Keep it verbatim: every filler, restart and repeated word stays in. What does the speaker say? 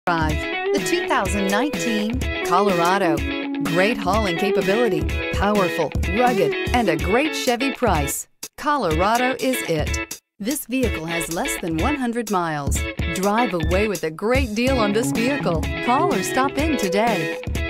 Drive the two thousand nineteen Colorado. Great hauling capability, powerful, rugged, and a great Chevy price. Colorado is it. This vehicle has less than one hundred miles. Drive away with a great deal on this vehicle. Call or stop in today.